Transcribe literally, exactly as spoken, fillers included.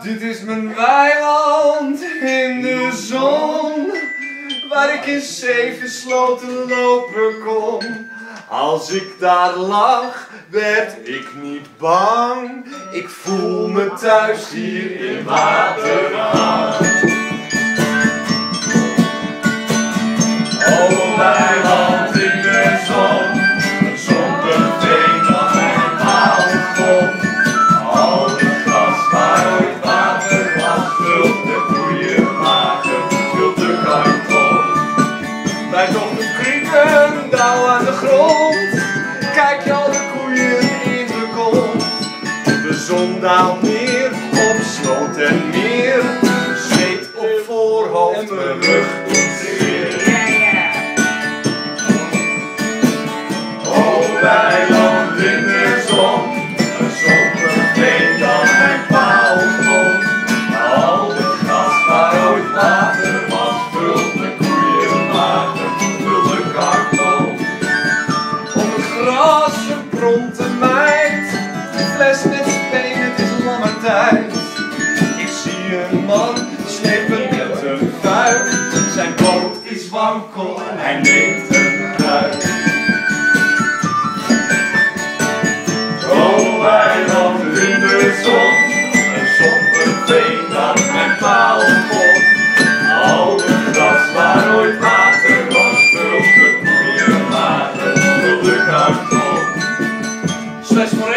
Dit is mijn weiland in de zon, waar ik in zeven sloten lopen kon. Als ik daar lag, werd ik niet bang. Ik voel me thuis hier in Waterland. Oh, weiland in de zon, een zompig veen dat mijn paal komt. Al het gras waar ooit water was, vult de koeienmagen, vult de karton. Bij toch de krieken, dauw aan de grond, kijk je al de koeien in de kont. De zon daalt neer op sloot en meer, zweet op voorhoofd, mijn rug doet zeer. Oh, weiland in de zon, een zompig veen dat mijn paal komt. Al het gras waar ooit water was, vult de koeienmagen, vult de karton. Op het gras een pronte meid, een fles met speen, het is lange tijd. Ik zie een man slepen met een fuik, zijn boot is wankel, hij neemt een kruik. Oh, weiland in de zon, een zompig veen dat mijn paal komt. Al het gras waar ooit water was, vult de koeienmagen, vult de karton. Slechts voor